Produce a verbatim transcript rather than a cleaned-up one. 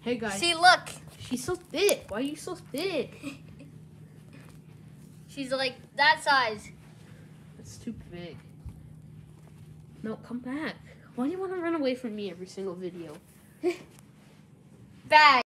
Hey guys. See, look. She's so thick. Why are you so thick? She's like that size. That's too big. No, come back. Why do you want to run away from me every single video? Bag.